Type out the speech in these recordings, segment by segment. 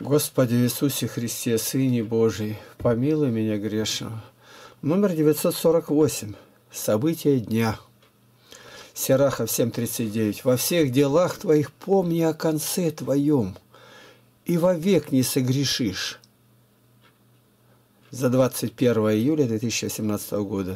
Господи Иисусе Христе, Сыне Божий, помилуй меня грешного. Номер 948. События дня. Сирахов 7:39. Во всех делах твоих помни о конце твоем, и вовек не согрешишь. За 21 июля 2017 года.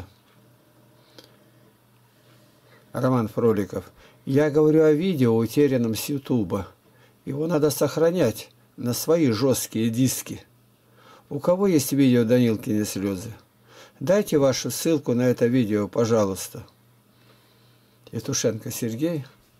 Роман Фроликов. Я говорю о видео, утерянном с Ютуба. Его надо сохранять на свои жесткие диски. У кого есть видео Данилкины слезы? Дайте вашу ссылку на это видео, пожалуйста. Ятушенко Сергей.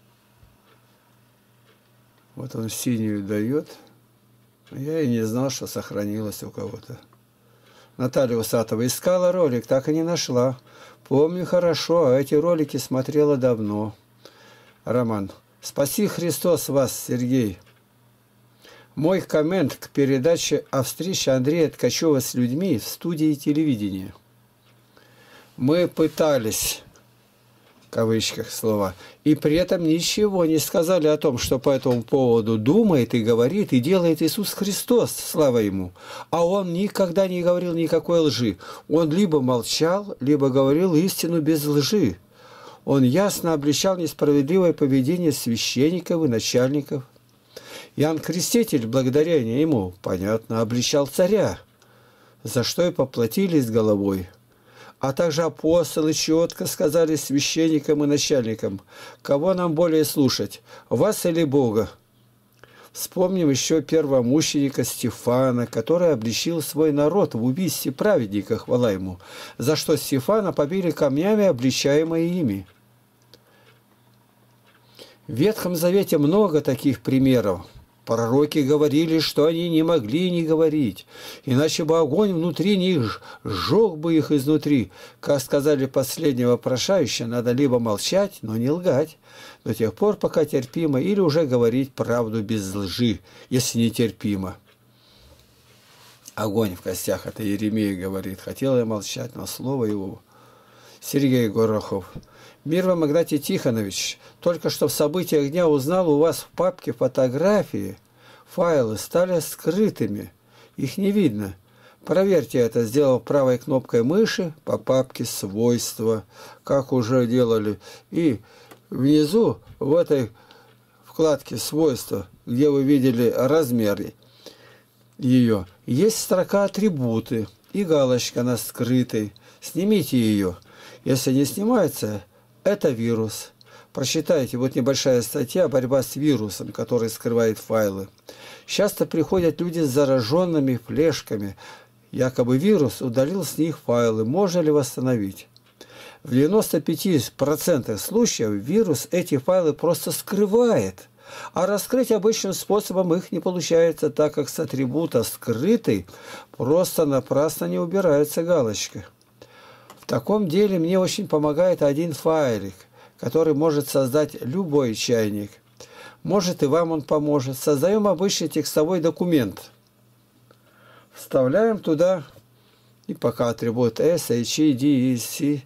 Вот он синюю дает. Я и не знал, что сохранилось у кого-то. Наталья Усатова искала ролик, так и не нашла. Помню хорошо, а эти ролики смотрела давно. Роман. Спаси Христос вас, Сергей. Мой коммент к передаче о встрече Андрея Ткачева с людьми в студии телевидения. Мы пытались, в кавычках слова, и при этом ничего не сказали о том, что по этому поводу думает и говорит, и делает Иисус Христос, слава Ему. А Он никогда не говорил никакой лжи. Он либо молчал, либо говорил истину без лжи. Он ясно обличал несправедливое поведение священников и начальников. Иоанн Креститель, благодаря ему, понятно, обличал царя, за что и поплатились головой. А также апостолы четко сказали священникам и начальникам, кого нам более слушать, вас или Бога. Вспомним еще первомученика Стефана, который обличил свой народ в убийстве праведника, хвала ему, за что Стефана побили камнями, обличаемые ими. В Ветхом Завете много таких примеров. Пророки говорили, что они не могли не говорить, иначе бы огонь внутри них сжег бы их изнутри. Как сказали последнего вопрошающего, надо либо молчать, но не лгать, до тех пор, пока терпимо, или уже говорить правду без лжи, если не терпимо. Огонь в костях, это Иеремия говорит. Хотел я молчать, но слово его. Сергей Горохов. Мир вам, Игнатий Тихонович, только что в событиях дня узнал, у вас в папке фотографии, файлы стали скрытыми, их не видно. Проверьте это, сделав правой кнопкой мыши по папке «Свойства», как уже делали. И внизу, в этой вкладке «Свойства», где вы видели размер ее, есть строка «Атрибуты» и галочка на скрытой. Снимите ее. Если не снимается, это вирус. Прочитайте, вот небольшая статья «Борьба с вирусом», который скрывает файлы. Часто приходят люди с зараженными флешками. Якобы вирус удалил с них файлы. Можно ли восстановить? В 95% случаев вирус эти файлы просто скрывает. А раскрыть обычным способом их не получается, так как с атрибута «скрытый» просто напрасно не убирается галочка. В таком деле мне очень помогает один файлик, который может создать любой чайник. Может, и вам он поможет. Создаем обычный текстовой документ. Вставляем туда, и пока атрибут S, H, I, D, E, C,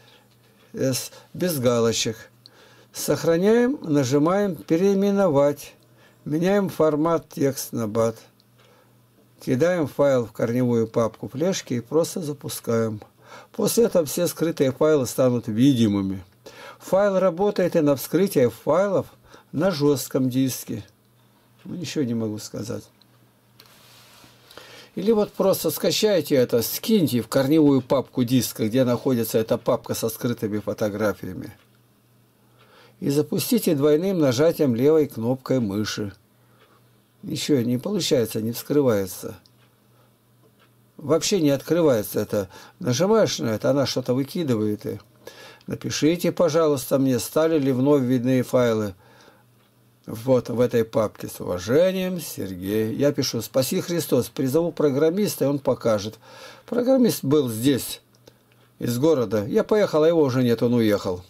S, без галочек. Сохраняем, нажимаем «Переименовать». Меняем формат текст на BAT. Кидаем файл в корневую папку флешки и просто запускаем. После этого все скрытые файлы станут видимыми. Файл работает и на вскрытие файлов на жестком диске. Ничего не могу сказать. Или вот просто скачайте это, скиньте в корневую папку диска, где находится эта папка со скрытыми фотографиями. И запустите двойным нажатием левой кнопкой мыши. Ничего не получается, не вскрывается. Вообще не открывается это. Нажимаешь на это, она что-то выкидывает. И напишите, пожалуйста, мне, стали ли вновь видны файлы вот в этой папке. С уважением, Сергей. Я пишу: спаси Христос. Призову программиста, и он покажет. Программист был здесь, из города. Я поехал, а его уже нет, он уехал.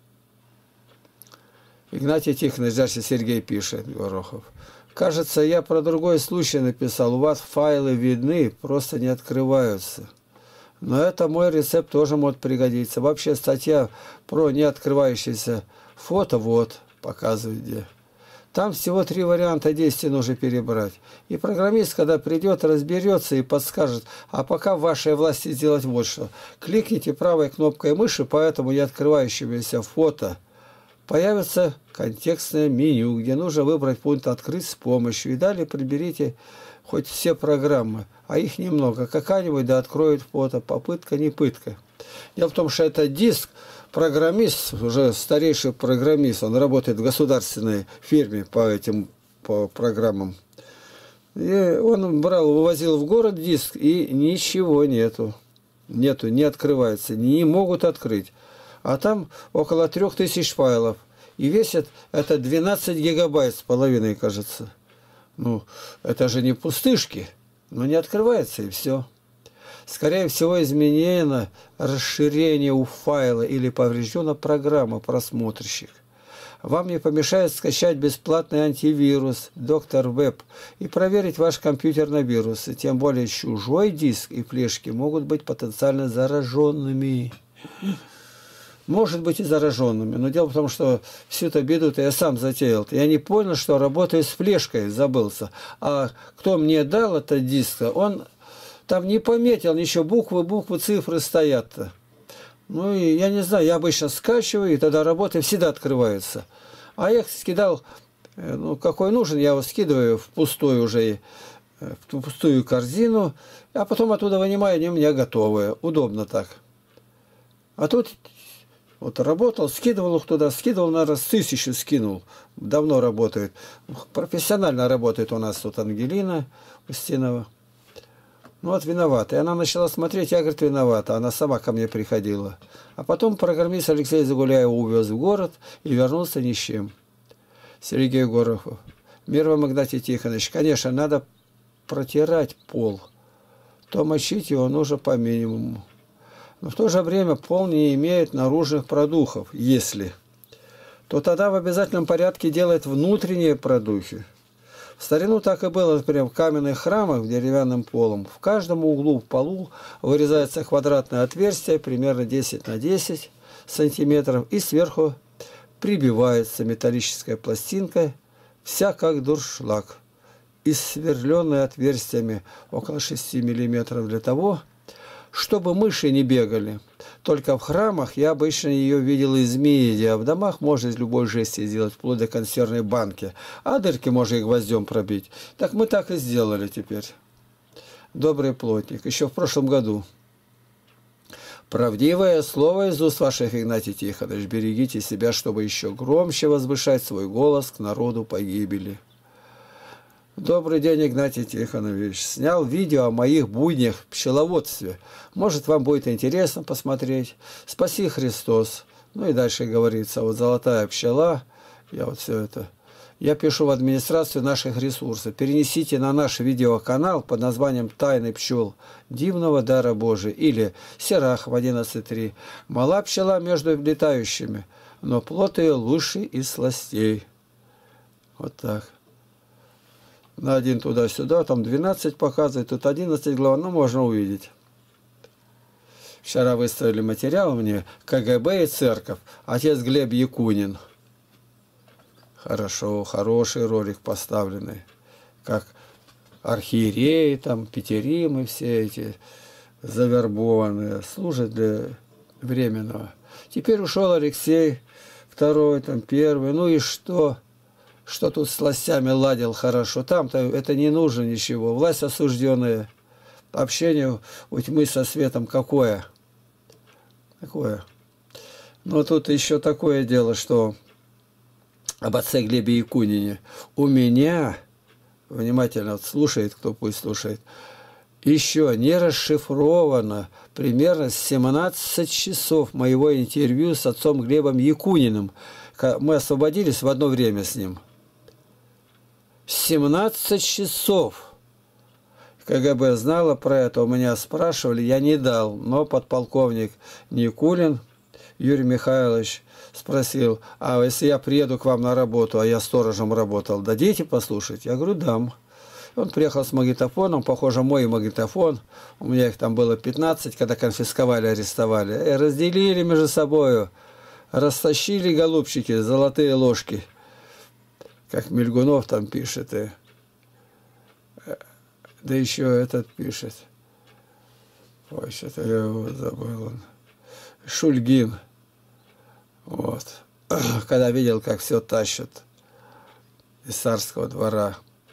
Игнатий Тихонович, дальше Сергей пишет, Горохов. Кажется, я про другой случай написал. У вас файлы видны, просто не открываются. Но это мой рецепт тоже может пригодиться. Вообще статья про неоткрывающиеся фото, вот, показывает где. Там всего 3 варианта действий нужно перебрать. И программист, когда придет, разберется и подскажет. А пока в вашей власти сделать вот что. Кликните правой кнопкой мыши по этому не открывающемуся фото. Появится контекстное меню, где нужно выбрать пункт «Открыть с помощью». И далее приберите хоть все программы, а их немного. Какая-нибудь да откроет фото. Попытка не пытка. Дело в том, что это диск. Программист, уже старейший программист, он работает в государственной фирме по программам. И он вывозил в город диск, и ничего нету. Не открывается, не могут открыть. А там около 3000 файлов. И весит это 12 гигабайт с половиной, кажется. Ну, это же не пустышки, но не открывается, и все. Скорее всего, изменено расширение у файла или повреждена программа просмотрщик. Вам не помешает скачать бесплатный антивирус Доктор Веб и проверить ваш компьютер на вирусы. Тем более чужой диск и флешки могут быть потенциально зараженными. Может быть и зараженными. Но дело в том, что всю эту беду-то я сам затеял. Я не понял, что работаю с флешкой, забылся. А кто мне дал этот диск, он... Там не пометил ничего, буквы, цифры стоят-то. Ну, и я не знаю, я обычно скачиваю, и тогда работа всегда открывается. А я скидал, ну, какой нужен, я его скидываю в пустую уже, в пустую корзину, а потом оттуда вынимаю, они у меня готовые. Удобно так. А тут вот работал, скидывал их туда, скидывал, наверное, с 1000 скинул. Давно работает. Профессионально работает у нас тут Ангелина Устинова. Ну вот виновата. И она начала смотреть, я, говорит, виновата. Она сама ко мне приходила. А потом программист Алексей Загуляев увез в город и вернулся ни с чем. Сергей Горохов. Мир вам, Игнатий Тихонович. Конечно, надо протирать пол. То мочить его нужно по минимуму. Но в то же время пол не имеет наружных продухов. Если, то тогда в обязательном порядке делать внутренние продухи. В старину так и было, например, в каменных храмах с деревянным полом. В каждом углу в полу вырезается квадратное отверстие, примерно 10 на 10 сантиметров, и сверху прибивается металлическая пластинка, вся как дуршлаг, и сверленная отверстиями около 6 миллиметров для того, чтобы мыши не бегали. Только в храмах я обычно ее видел из меди, а в домах можно из любой жести сделать, вплоть до консервной банки. А дырки можно и гвоздем пробить. Так мы так и сделали теперь. Добрый плотник. Еще в прошлом году. Правдивое слово из уст ваших, Игнатий Тихонович. Берегите себя, чтобы еще громче возвышать свой голос к народу погибели. Добрый день, Игнатий Тихонович. Снял видео о моих буднях в пчеловодстве. Может, вам будет интересно посмотреть. Спаси Христос. Ну и дальше говорится, вот золотая пчела. Я вот все это. Я пишу в администрацию наших ресурсов. Перенесите на наш видеоканал под названием «Тайны пчел. Дивного дара Божия» или «Серах» в 11.3. Мала пчела между летающими, но плод ее лучший из сластей. Вот так. На один туда-сюда, там 12 показывает, тут 11 глава, ну, можно увидеть. Вчера выставили материал мне КГБ и церковь, отец Глеб Якунин. Хорошо, хороший ролик поставленный. Как архиереи, там, Петеримы, все эти завербованные, служат для временного. Теперь ушел Алексей, второй, там, первый, ну и что? Что тут с властями ладил хорошо. Там-то это не нужно ничего. Власть осужденная. Общение у тьмы со светом какое? Какое? Но тут еще такое дело, что об отце Глебе Якунине. У меня, внимательно слушает, кто пусть слушает, еще не расшифровано примерно 17 часов моего интервью с отцом Глебом Якуниным. Мы освободились в одно время с ним. 17 часов. КГБ знала про это, у меня спрашивали, я не дал. Но подполковник Никулин Юрий Михайлович спросил, а если я приеду к вам на работу, а я сторожем работал, дадите послушать? Я говорю, дам. Он приехал с магнитофоном, похоже, мой магнитофон. У меня их там было 15, когда конфисковали, арестовали. И разделили между собою, растащили, голубчики, золотые ложки. как Мельгунов там пишет, да еще этот пишет. Ой, что-то я его забыл. Шульгин. Вот. Когда видел, как все тащат из царского двора.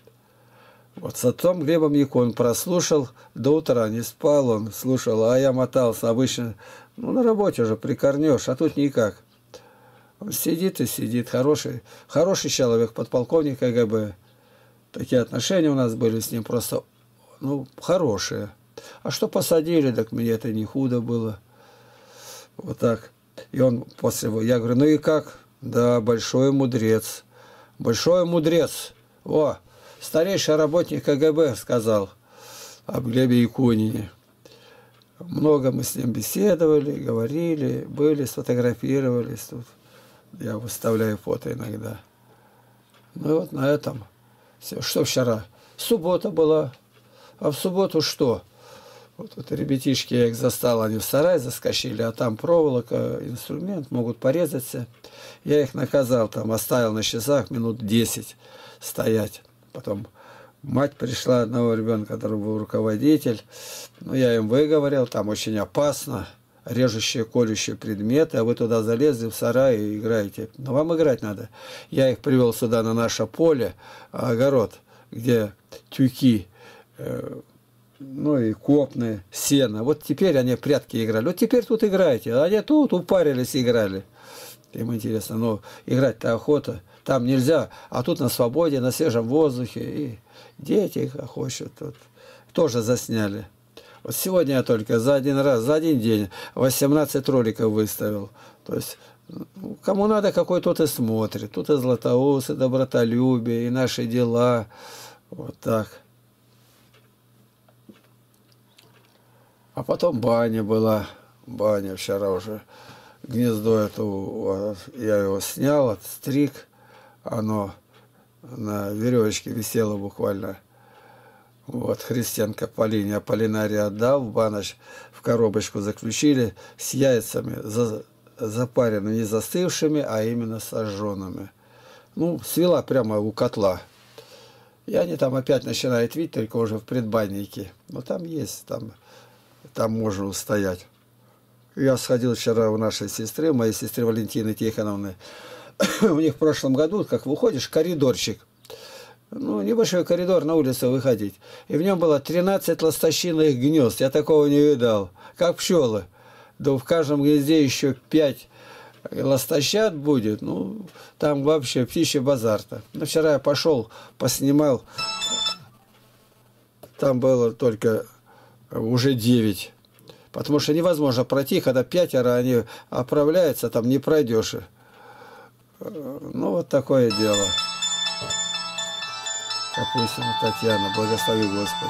Вот с отцом Глебом Якун прослушал до утра, не спал он, слушал, а я мотался обычно, ну, на работе уже прикорнешь, а тут никак. Он сидит и сидит, хороший человек, подполковник КГБ. Такие отношения у нас были с ним просто, ну, хорошие. А что посадили, так мне это не худо было. Вот так. И он после его, я говорю, ну и как? Да, большой мудрец. Большой мудрец. О, старейший работник КГБ сказал об Глебе Якунине. Много мы с ним беседовали, говорили, были, сфотографировались тут. Я выставляю фото иногда. Ну и вот на этом все. Что вчера? Суббота была. А в субботу что? Вот ребятишки, я их застал, они в сарай заскочили, а там проволока, инструмент, могут порезаться. Я их наказал, там оставил на часах минут 10 стоять. Потом мать пришла одного ребенка, который был руководитель. Ну, я им выговорил, там очень опасно, режущие, колющие предметы, а вы туда залезли в сарай и играете. Но вам играть надо. Я их привел сюда на наше поле, огород, где тюки, ну и копны, сено. Вот теперь они прятки играли. Вот теперь тут играете. А они тут упарились и играли. Им интересно. Но играть-то охота. Там нельзя. А тут на свободе, на свежем воздухе. И дети их охочут. Тут тоже засняли. Вот сегодня я только за один день 18 роликов выставил. То есть, кому надо, какой тот и смотрит. Тут и Златоуст, и добротолюбие, и наши дела. Вот так. А потом баня была. Баня вчера уже. Гнездо это, я его снял, отстриг. Оно на веревочке висело буквально. Вот, Христенко Полине, Аполлинарий отдал, в баноч, в коробочку заключили с яйцами, запаренными, не застывшими, а именно сожженными. Ну, свела прямо у котла. И они там опять начинают видеть, только уже в предбаннике. Но там есть, там можно устоять. Я сходил вчера у нашей сестры, моей сестры Валентины Тихоновны. У них в прошлом году, как выходишь, коридорчик. Ну, небольшой коридор, на улицу выходить. И в нем было 13 ласточиных гнезд. Я такого не видал. Как пчелы. Да в каждом гнезде еще 5 ласточат будет. Ну, там вообще птичий базар-то. Но вчера я пошел, поснимал. Там было только уже 9. Потому что невозможно пройти, когда 5, они оправляются, там не пройдешь. Ну, вот такое дело. Капустина Татьяна, благослови Господи.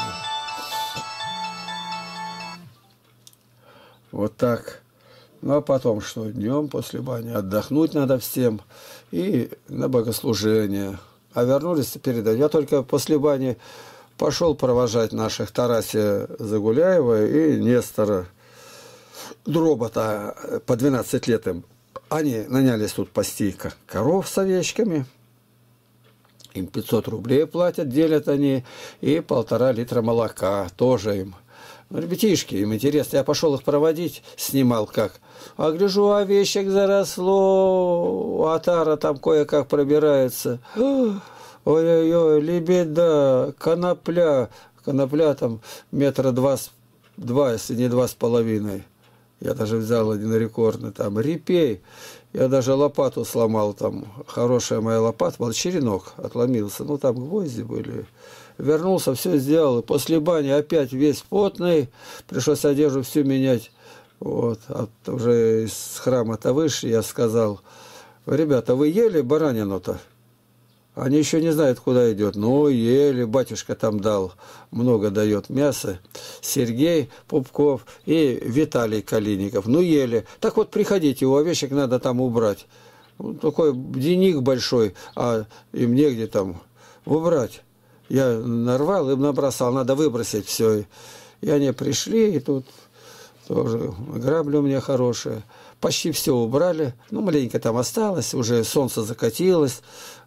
Вот так. Ну, а потом что? Днем после бани отдохнуть надо всем. И на богослужение. А вернулись передать. Я только после бани пошел провожать наших Тарасия Загуляева и Нестора Дробота по 12 лет им. Они нанялись тут пасти коров с овечками. Им 500 рублей платят, делят они, и 1,5 литра молока тоже им. Ну, ребятишки, им интересно. Я пошел их проводить, снимал как. А гляжу, овечек заросло, отара там кое-как пробирается. Ой-ой-ой, лебеда, конопля. Конопля там 2 метра, если не 2,5. Я даже взял один рекордный, там, репей. Я даже лопату сломал, там, хорошая моя лопата, был черенок, отломился. Ну, там гвозди были. Вернулся, все сделал. И после бани опять весь потный. Пришлось одежду всю менять. Вот. А уже из храма-то выше я сказал, ребята, вы ели баранину-то? Они еще не знают, куда идет. Ну, ели, батюшка там дал, много дает мяса. Сергей Пупков и Виталий Калиников. Ну, ели. Так вот, приходите, у овечек надо там убрать. Вот такой денег большой, а им негде там убрать. Я нарвал, им набросал, надо выбросить все. И они пришли, и тут тоже грабли у меня хорошие. Почти все убрали. Ну, маленько там осталось, уже солнце закатилось.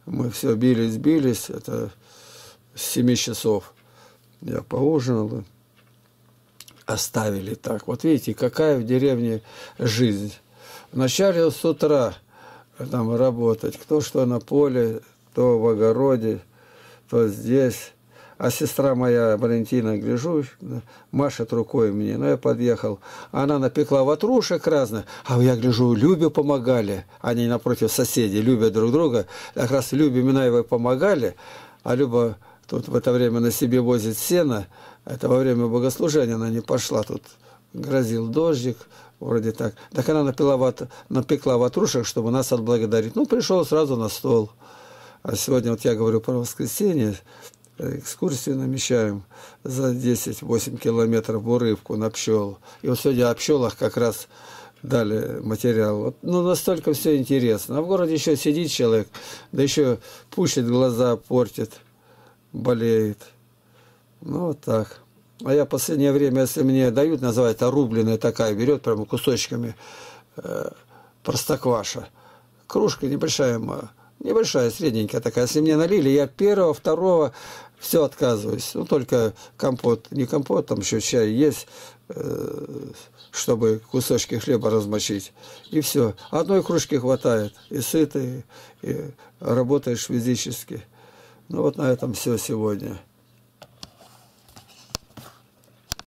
Мы все бились, это с 7 часов. Я поужинал, оставили так. Вот видите, какая в деревне жизнь. Вначале с утра там работать, кто что на поле, то в огороде, то здесь. А сестра моя, Валентина, гляжу, машет рукой мне. Ну, я подъехал. Она напекла ватрушек разных. А я гляжу, Любе помогали. Они напротив соседей, любят друг друга. Как раз Любе Минаевой помогали. А Люба тут в это время на себе возит сено. Это во время богослужения она не пошла. Тут грозил дождик. Вроде так. Так она напекла ватрушек, чтобы нас отблагодарить. Ну, пришел сразу на стол. А сегодня, вот я говорю про воскресенье, экскурсию намечаем за 10-8 километров в Урывку на пчел. И вот сегодня о пчелах как раз дали материал. Вот, ну, настолько все интересно. А в городе еще сидит человек, да еще пучит глаза, портит, болеет. Ну, вот так. А я в последнее время, если мне дают, называется рубленая такая, берет прямо кусочками простокваша. Кружка небольшая, средненькая такая. Если мне налили, я первого, второго, все отказываюсь. Ну, только компот, не компот, там еще чай есть, чтобы кусочки хлеба размочить. И все. Одной кружки хватает. И сытый, и работаешь физически. Ну, вот на этом все сегодня.